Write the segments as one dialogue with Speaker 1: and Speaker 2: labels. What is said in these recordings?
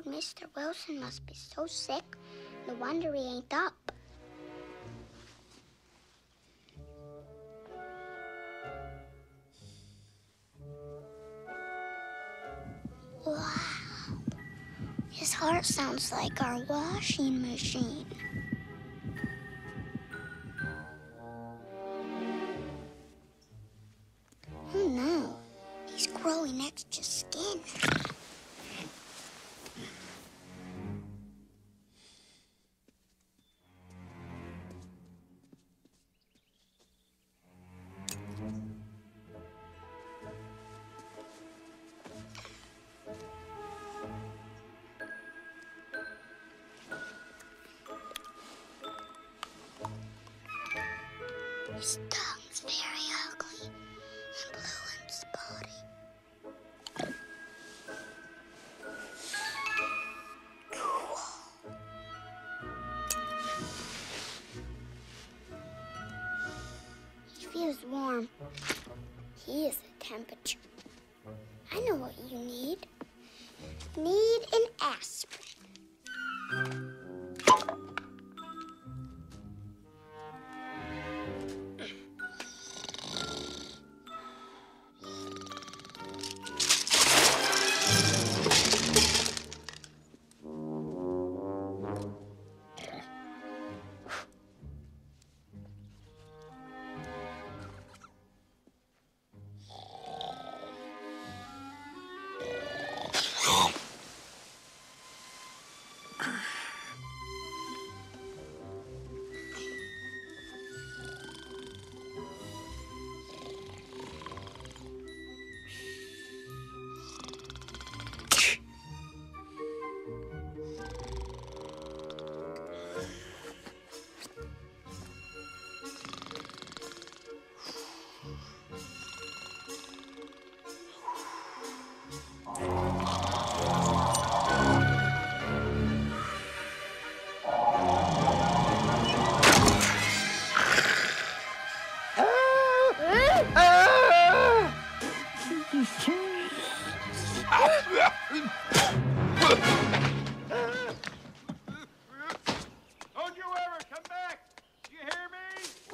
Speaker 1: Mr. Wilson must be so sick. No wonder he ain't up. Wow. His heart sounds like our washing machine. Oh no, he's growing extra skin. His tongue's very ugly and blue and spotty. Cool. He feels warm. He is the temperature. I know what you need. Need an aspirin.
Speaker 2: Don't you ever come back! You hear me?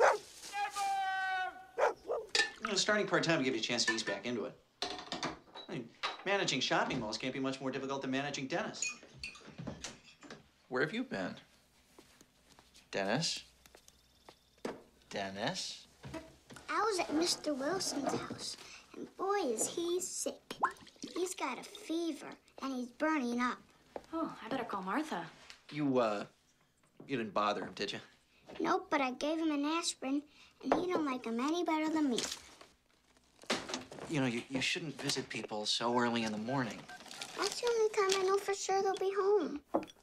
Speaker 2: Never!
Speaker 3: Starting part-time will give you a chance to ease back into it. I mean, managing shopping malls can't be much more difficult than managing Dennis.
Speaker 4: Where have you been? Dennis? Dennis?
Speaker 1: I was at Mr. Wilson's house, and boy, is he sick. He's got a fever, and he's burning up.
Speaker 5: Oh, I better call Martha.
Speaker 3: You didn't bother him, did you?
Speaker 1: Nope, but I gave him an aspirin, and he don't like him any better than me.
Speaker 3: You know, you shouldn't visit people so early in the morning.
Speaker 1: That's the only time I know for sure they'll be home.